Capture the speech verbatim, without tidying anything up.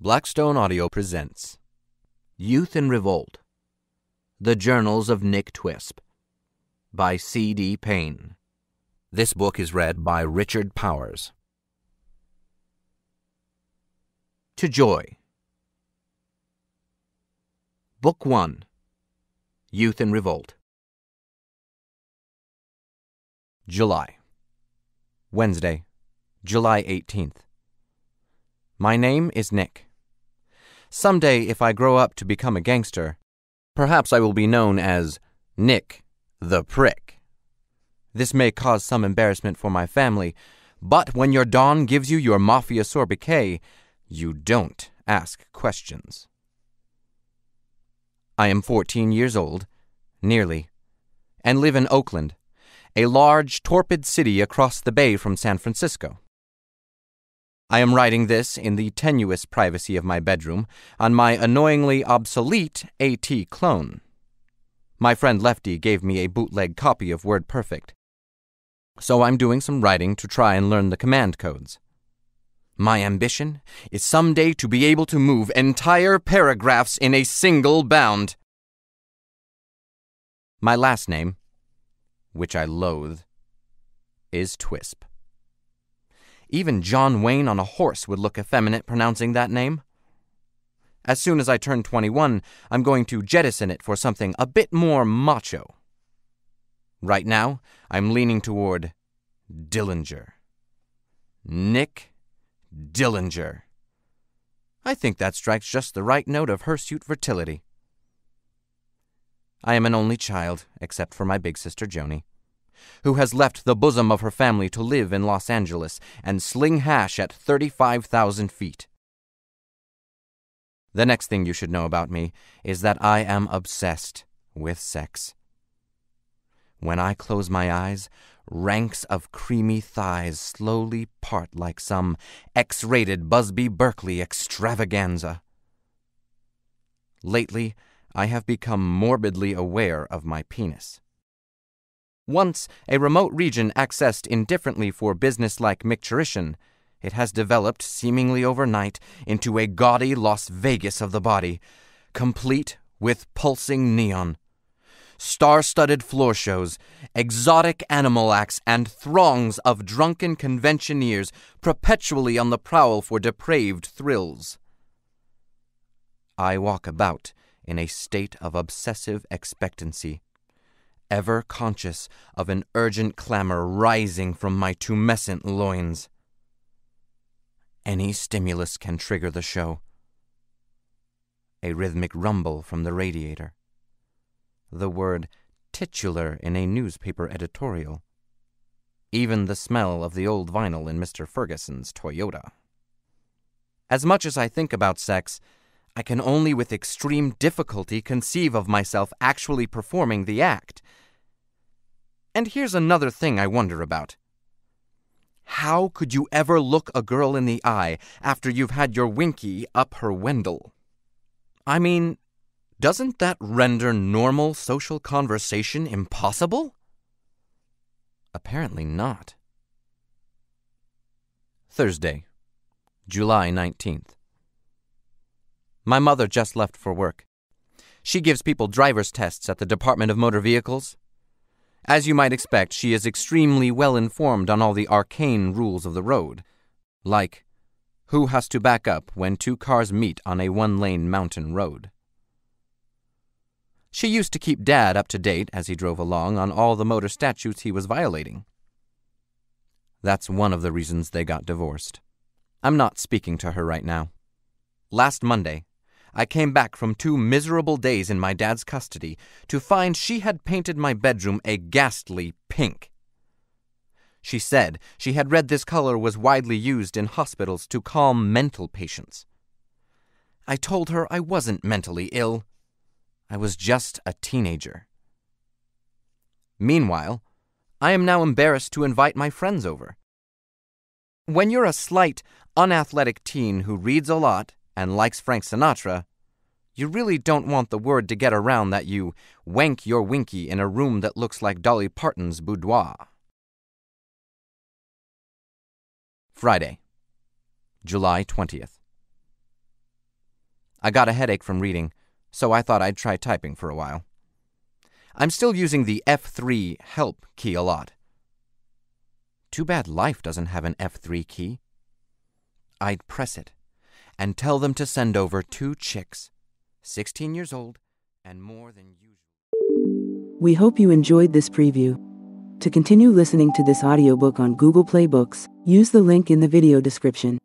Blackstone Audio presents Youth in Revolt, The Journals of Nick Twisp by C D Payne. This book is read by Richard Powers. To Joy. Book one, Youth in Revolt. July. Wednesday, July eighteenth. My name is Nick. Someday, if I grow up to become a gangster, perhaps I will be known as Nick the Prick. This may cause some embarrassment for my family, but when your Don gives you your mafia sobriquet, you don't ask questions. I am fourteen years old, nearly, and live in Oakland, a large, torpid city across the bay from San Francisco. I am writing this in the tenuous privacy of my bedroom on my annoyingly obsolete AT clone. My friend Lefty gave me a bootleg copy of WordPerfect, so I'm doing some writing to try and learn the command codes. My ambition is someday to be able to move entire paragraphs in a single bound. My last name, which I loathe, is Twisp. Even John Wayne on a horse would look effeminate pronouncing that name. As soon as I turn twenty-one, I'm going to jettison it for something a bit more macho. Right now, I'm leaning toward Dillinger. Nick Dillinger. I think that strikes just the right note of hirsute fertility. I am an only child, except for my big sister Joni, who has left the bosom of her family to live in Los Angeles and sling hash at thirty-five thousand feet. The next thing you should know about me is that I am obsessed with sex. When I close my eyes, ranks of creamy thighs slowly part like some X-rated Busby Berkeley extravaganza. Lately, I have become morbidly aware of my penis. Once a remote region accessed indifferently for business-like micturition, it has developed seemingly overnight into a gaudy Las Vegas of the body, complete with pulsing neon, star-studded floor shows, exotic animal acts, and throngs of drunken conventioneers perpetually on the prowl for depraved thrills. I walk about in a state of obsessive expectancy, ever conscious of an urgent clamor rising from my tumescent loins. Any stimulus can trigger the show. A rhythmic rumble from the radiator. The word titular in a newspaper editorial. Even the smell of the old vinyl in Mister Ferguson's Toyota. As much as I think about sex, I can only with extreme difficulty conceive of myself actually performing the act. And here's another thing I wonder about. How could you ever look a girl in the eye after you've had your winky up her wendell? I mean, doesn't that render normal social conversation impossible? Apparently not. Thursday, July nineteenth. My mother just left for work. She gives people driver's tests at the Department of Motor Vehicles. As you might expect, she is extremely well informed on all the arcane rules of the road, like who has to back up when two cars meet on a one-lane mountain road. She used to keep Dad up to date as he drove along on all the motor statutes he was violating. That's one of the reasons they got divorced. I'm not speaking to her right now. Last Monday, I came back from two miserable days in my dad's custody to find she had painted my bedroom a ghastly pink. She said she had read this color was widely used in hospitals to calm mental patients. I told her I wasn't mentally ill. I was just a teenager. Meanwhile, I am now embarrassed to invite my friends over. When you're a slight, unathletic teen who reads a lot and likes Frank Sinatra, you really don't want the word to get around that you wank your winky in a room that looks like Dolly Parton's boudoir. Friday, July twentieth. I got a headache from reading, so I thought I'd try typing for a while. I'm still using the F three help key a lot. Too bad life doesn't have an F three key. I'd press it and tell them to send over two chicks, sixteen years old and more than usual. We hope you enjoyed this preview. To continue listening to this audiobook on Google Play Books, use the link in the video description.